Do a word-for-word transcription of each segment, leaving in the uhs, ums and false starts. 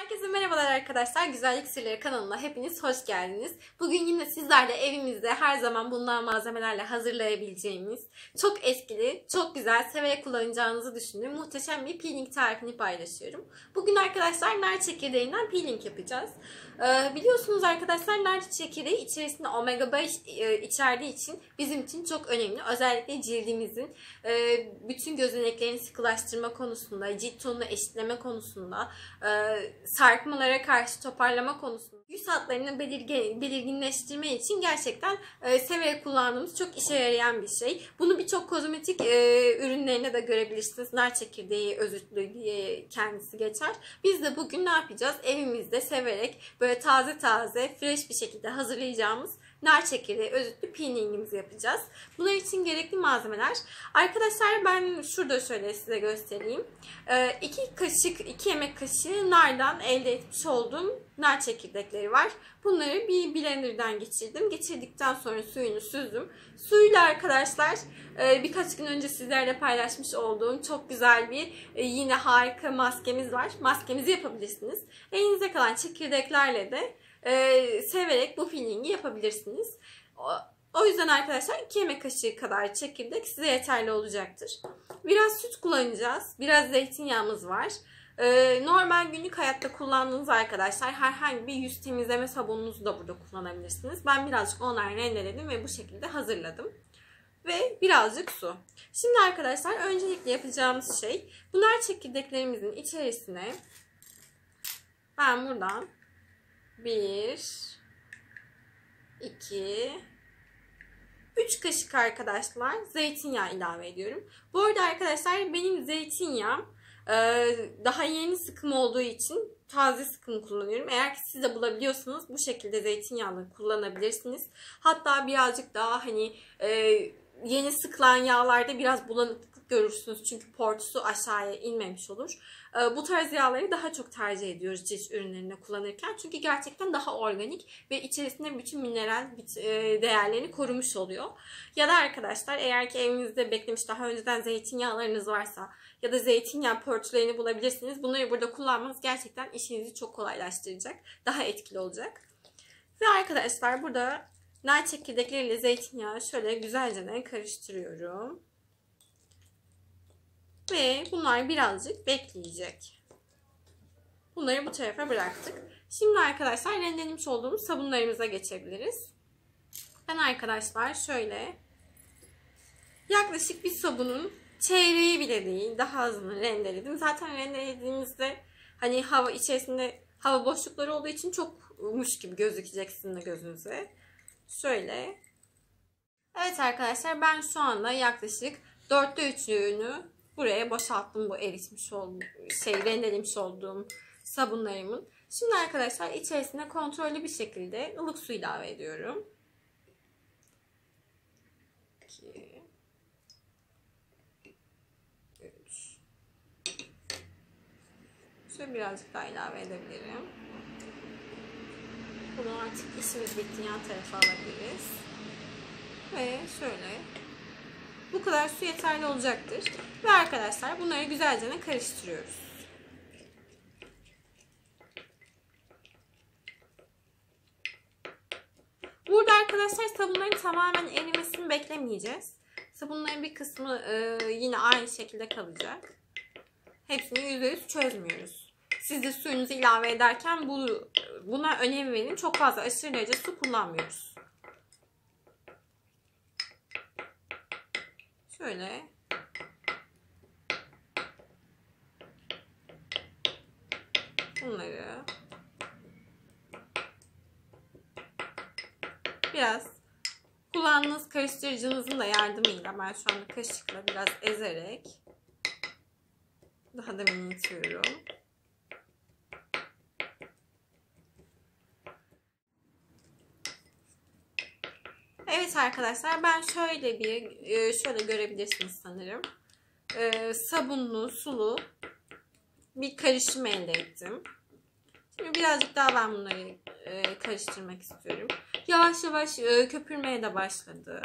Herkese merhabalar arkadaşlar. Güzellik Sırları kanalına hepiniz hoş geldiniz. Bugün yine sizlerle evimizde her zaman bulunan malzemelerle hazırlayabileceğimiz çok etkili, çok güzel, severek kullanacağınızı düşündüğüm muhteşem bir peeling tarifini paylaşıyorum. Bugün arkadaşlar nar çekirdeğinden peeling yapacağız. Ee, biliyorsunuz arkadaşlar nar çekirdeği içerisinde omega beş e, içerdiği için bizim için çok önemli. Özellikle cildimizin e, bütün gözeneklerini sıkılaştırma konusunda, cilt tonunu eşitleme konusunda, e, sarkmalara karşı toparlama konusunda, yüz hatlarını belirgin, belirginleştirme için gerçekten e, severek kullandığımız çok işe yarayan bir şey. Bunu birçok kozmetik e, ürünlerine de görebilirsiniz. Nar çekirdeği özütlü diye kendisi geçer. Biz de bugün ne yapacağız? Evimizde severek böyle taze taze, fresh bir şekilde hazırlayacağımız nar çekirdeği özütlü peelingimizi yapacağız. Bunlar için gerekli malzemeler. Arkadaşlar ben şurada şöyle size göstereyim. Ee, iki kaşık, iki yemek kaşığı nardan elde etmiş olduğum nar çekirdekleri var. Bunları bir blenderdan geçirdim. Geçirdikten sonra suyunu süzdüm. Suyla arkadaşlar birkaç gün önce sizlerle paylaşmış olduğum çok güzel bir yine harika maskemiz var. Maskemizi yapabilirsiniz. Elinize kalan çekirdeklerle de Ee, severek bu peelingi yapabilirsiniz. O, o yüzden arkadaşlar iki yemek kaşığı kadar çekirdek size yeterli olacaktır. Biraz süt kullanacağız. Biraz zeytinyağımız var. Ee, normal günlük hayatta kullandığınız arkadaşlar herhangi bir yüz temizleme sabununuzu da burada kullanabilirsiniz. Ben birazcık onları rendeledim ve bu şekilde hazırladım. Ve birazcık su. Şimdi arkadaşlar öncelikle yapacağımız şey bu nar çekirdeklerimizin içerisine ben buradan bir, iki, üç kaşık arkadaşlar zeytinyağı ilave ediyorum. Bu arada arkadaşlar benim zeytinyağım daha yeni sıkım olduğu için taze sıkım kullanıyorum. Eğer ki siz de bulabiliyorsanız bu şekilde zeytinyağını kullanabilirsiniz. Hatta birazcık daha hani yeni sıkılan yağlarda biraz bulanıklık görürsünüz. Çünkü portusu aşağıya inmemiş olur. Bu tarz yağları daha çok tercih ediyoruz cilt ürünlerinde kullanırken. Çünkü gerçekten daha organik ve içerisinde bütün mineral değerlerini korumuş oluyor. Ya da arkadaşlar eğer ki evinizde beklemiş daha önceden zeytinyağlarınız varsa ya da zeytinyağı portularını bulabilirsiniz. Bunları burada kullanmanız gerçekten işinizi çok kolaylaştıracak. Daha etkili olacak. Ve arkadaşlar burada nar çekirdekleriyle zeytinyağı şöyle güzelce karıştırıyorum. Ve bunlar birazcık bekleyecek. Bunları bu tarafa bıraktık. Şimdi arkadaşlar rendelemiş olduğumuz sabunlarımıza geçebiliriz. Ben arkadaşlar şöyle yaklaşık bir sabunun çeyreği bile değil daha azını rendeledim. Zaten rendelediğimizde hani hava içerisinde hava boşlukları olduğu için çokmuş gibi gözükecek sizin de gözünüze. Şöyle. Evet arkadaşlar ben şu anda yaklaşık dörtte üçünü buraya boşalttım bu eritmiş olduğum şey rendelemiş olduğum sabunlarımın. Şimdi arkadaşlar içerisine kontrollü bir şekilde ılık su ilave ediyorum. iki üç Şöyle birazcık daha ilave edebilirim. Bunu artık işimiz bitti yan tarafa alabiliriz. Ve şöyle bu kadar su yeterli olacaktır. Ve arkadaşlar bunları güzelce karıştırıyoruz. Burada arkadaşlar sabunların tamamen erimesini beklemeyeceğiz. Sabunların bir kısmı e, yine aynı şekilde kalacak. Hepsini yüzde yüz çözmüyoruz. Siz de suyunuzu ilave ederken bu, buna önem verin. Çok fazla aşırı derece su kullanmıyoruz. Şöyle bunları biraz kullandığınız karıştırıcınızın da yardımıyla ben şu anda kaşıkla biraz ezerek daha da minnetiyorum. Evet arkadaşlar ben şöyle bir şöyle görebilirsiniz sanırım. Sabunlu, sulu bir karışım elde ettim. Şimdi birazcık daha ben bunları karıştırmak istiyorum. Yavaş yavaş köpürmeye de başladı.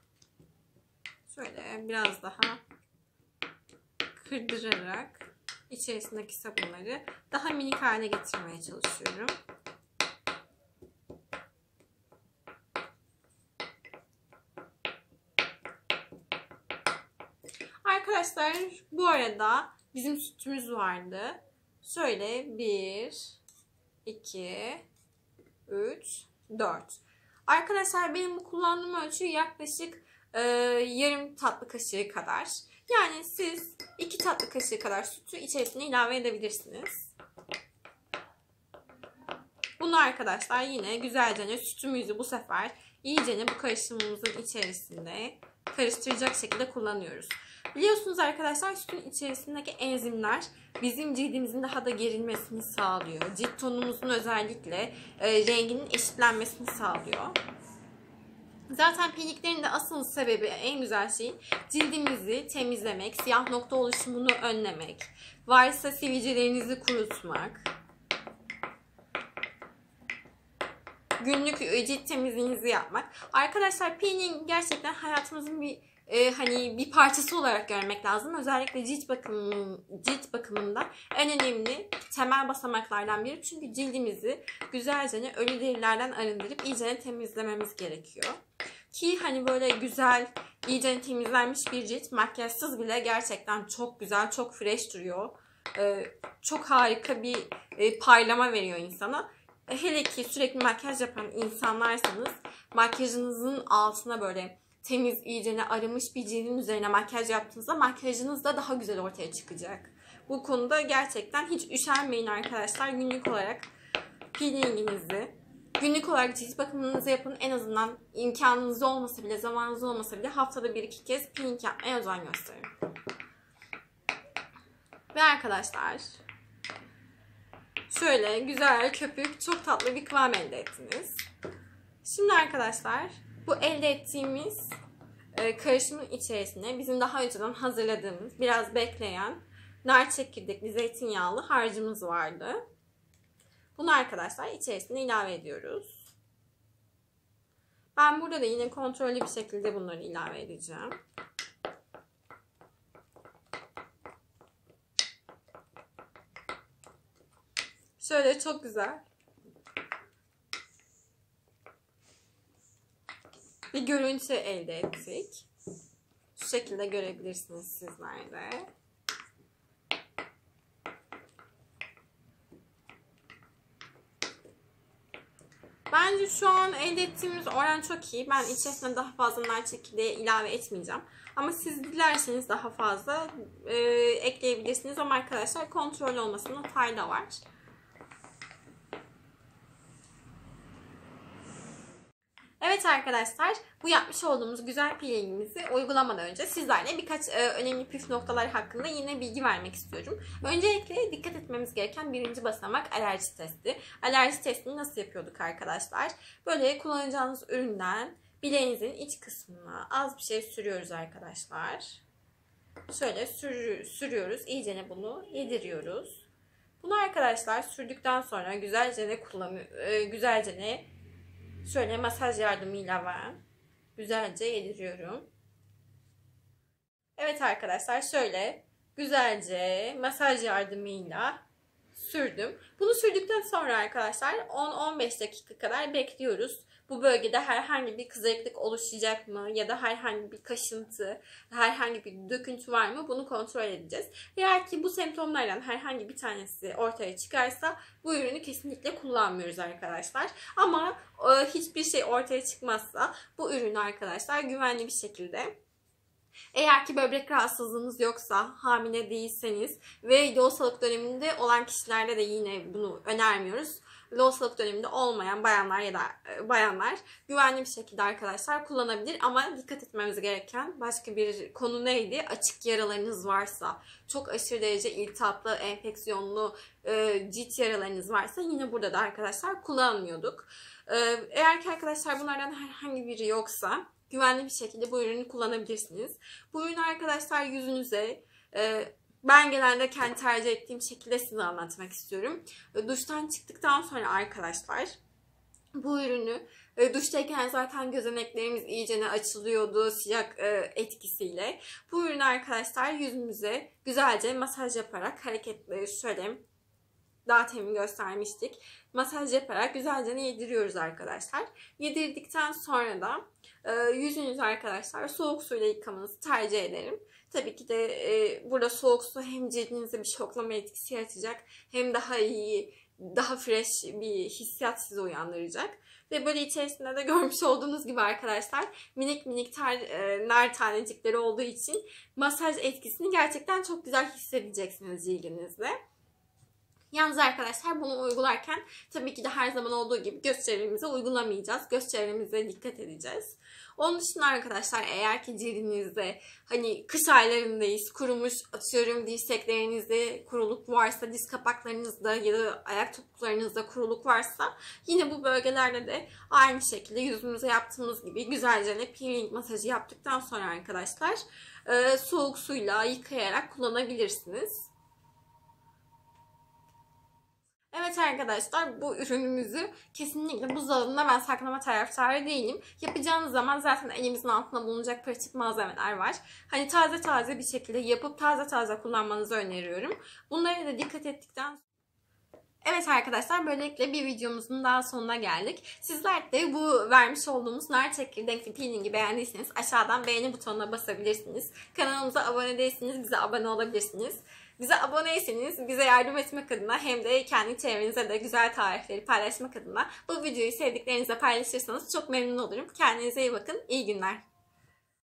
Şöyle biraz daha kırdırarak içerisindeki sabunları daha minik hale getirmeye çalışıyorum. Arkadaşlar bu arada bizim sütümüz vardı. Şöyle bir, iki, üç, dört. Arkadaşlar benim bu kullandığım ölçü yaklaşık e, yarım tatlı kaşığı kadar. Yani siz iki tatlı kaşığı kadar sütü içerisine ilave edebilirsiniz. Bunu arkadaşlar yine güzelce sütümüzü bu sefer iyicene bu karışımımızın içerisinde karıştıracak şekilde kullanıyoruz. Biliyorsunuz arkadaşlar sütün içerisindeki enzimler bizim cildimizin daha da gerilmesini sağlıyor. Cilt tonumuzun özellikle e, renginin eşitlenmesini sağlıyor. Zaten peeliklerin de asıl sebebi, en güzel şey cildimizi temizlemek, siyah nokta oluşumunu önlemek, varsa sivilcelerinizi kurutmak, günlük cilt temizliğinizi yapmak. Arkadaşlar peeling gerçekten hayatımızın bir e, hani bir parçası olarak görmek lazım. Özellikle cilt bakımı, cilt bakımında en önemli temel basamaklardan biri. Çünkü cildimizi güzelce ölü derilerden arındırıp iyice temizlememiz gerekiyor. Ki hani böyle güzel, iyice temizlenmiş bir cilt makyajsız bile gerçekten çok güzel, çok fresh duruyor. Ee, çok harika bir e, parlama veriyor insana. Hele ki sürekli makyaj yapan insanlarsanız makyajınızın altına böyle temiz, iyicene arınmış bir cildin üzerine makyaj yaptığınızda makyajınız da daha güzel ortaya çıkacak. Bu konuda gerçekten hiç üşenmeyin arkadaşlar. Günlük olarak peelinginizi, günlük olarak cilt bakımınızı yapın. En azından imkanınız olmasa bile, zamanınız olmasa bile haftada bir iki kez peeling yapmaya özen gösterin. Ve arkadaşlar şöyle güzel köpük, çok tatlı bir kıvam elde ettiniz. Şimdi arkadaşlar bu elde ettiğimiz e, karışımın içerisine bizim daha önceden hazırladığımız, biraz bekleyen nar çekirdekli zeytinyağlı harcımız vardı. Bunu arkadaşlar içerisine ilave ediyoruz. Ben burada da yine kontrollü bir şekilde bunları ilave edeceğim. Şöyle çok güzel bir görüntü elde ettik. Şu şekilde görebilirsiniz sizler de. Bence şu an elde ettiğimiz oran çok iyi. Ben içerisine daha fazla nar çekirdeği ilave etmeyeceğim. Ama siz dilerseniz daha fazla e, ekleyebilirsiniz. Ama arkadaşlar kontrol olmasına fayda var. Evet arkadaşlar, bu yapmış olduğumuz güzel peelingimizi uygulamadan önce sizlerle birkaç e, önemli püf noktalar hakkında yine bilgi vermek istiyorum. Öncelikle dikkat etmemiz gereken birinci basamak alerji testi. Alerji testini nasıl yapıyorduk arkadaşlar? Böyle kullanacağınız üründen bileğinizin iç kısmına az bir şey sürüyoruz arkadaşlar. Şöyle sür, sürüyoruz, iyicene bunu yediriyoruz. Bunu arkadaşlar sürdükten sonra güzelce kullanıyor, e, güzelce şöyle masaj yardımıyla ben güzelce yediriyorum. Evet arkadaşlar şöyle güzelce masaj yardımıyla sürdüm. Bunu sürdükten sonra arkadaşlar on on beş dakika kadar bekliyoruz. Bu bölgede herhangi bir kızarıklık oluşacak mı ya da herhangi bir kaşıntı, herhangi bir döküntü var mı bunu kontrol edeceğiz. Eğer ki bu semptomlardan herhangi bir tanesi ortaya çıkarsa bu ürünü kesinlikle kullanmıyoruz arkadaşlar. Ama e, hiçbir şey ortaya çıkmazsa bu ürünü arkadaşlar güvenli bir şekilde, eğer ki böbrek rahatsızlığınız yoksa, hamile değilseniz ve lohusalık döneminde olan kişilerde de yine bunu önermiyoruz. Lohusalık döneminde olmayan bayanlar ya da bayanlar güvenli bir şekilde arkadaşlar kullanabilir. Ama dikkat etmemiz gereken başka bir konu neydi? Açık yaralarınız varsa, çok aşırı derece iltihaplı, enfeksiyonlu e, cilt yaralarınız varsa yine burada da arkadaşlar kullanmıyorduk. E, eğer ki arkadaşlar bunlardan herhangi biri yoksa güvenli bir şekilde bu ürünü kullanabilirsiniz. Bu ürünü arkadaşlar yüzünüze e, ben genelde kendi tercih ettiğim şekilde size anlatmak istiyorum. Duştan çıktıktan sonra arkadaşlar Bu ürünü e, duştayken zaten gözeneklerimiz iyicene açılıyordu sıcak e, etkisiyle. Bu ürünü arkadaşlar yüzümüze güzelce masaj yaparak hareketleri şöyle daha temin göstermiştik. Masaj yaparak güzelce yediriyoruz arkadaşlar. Yedirdikten sonra da e, yüzünüzü arkadaşlar soğuk suyla yıkamanızı tercih ederim. Tabii ki de e, burada soğuk su hem cildinize bir şoklama etkisi yaratacak hem daha iyi, daha fresh bir hissiyat sizi uyandıracak. Ve böyle içerisinde de görmüş olduğunuz gibi arkadaşlar minik minik ter, e, nar tanecikleri olduğu için masaj etkisini gerçekten çok güzel hissedeceksiniz cildinizde. Yalnız arkadaşlar bunu uygularken tabii ki de her zaman olduğu gibi göz çevremize uygulamayacağız. Göz çevremize dikkat edeceğiz. Onun dışında arkadaşlar eğer ki cildinizde hani kış aylarındayız, kurumuş atıyorum dirseklerinizde kuruluk varsa, diz kapaklarınızda ya da ayak topuklarınızda kuruluk varsa yine bu bölgelerde de aynı şekilde yüzümüze yaptığımız gibi güzelce peeling masajı yaptıktan sonra arkadaşlar soğuk suyla yıkayarak kullanabilirsiniz. Evet arkadaşlar bu ürünümüzü kesinlikle buzdolabında ben saklama taraftarı değilim. Yapacağınız zaman zaten elimizin altında bulunacak pratik malzemeler var. Hani taze taze bir şekilde yapıp taze taze kullanmanızı öneriyorum. Bunlara da dikkat ettikten sonra... Evet arkadaşlar böylelikle bir videomuzun daha sonuna geldik. Sizler de bu vermiş olduğumuz nar çekirdekli peeling'i beğendiyseniz aşağıdan beğeni butonuna basabilirsiniz. Kanalımıza abone değilseniz bize abone olabilirsiniz. Bize aboneyseniz bize yardım etmek adına hem de kendi çevrenize de güzel tarifleri paylaşmak adına bu videoyu sevdiklerinizle paylaşırsanız çok memnun olurum. Kendinize iyi bakın. İyi günler.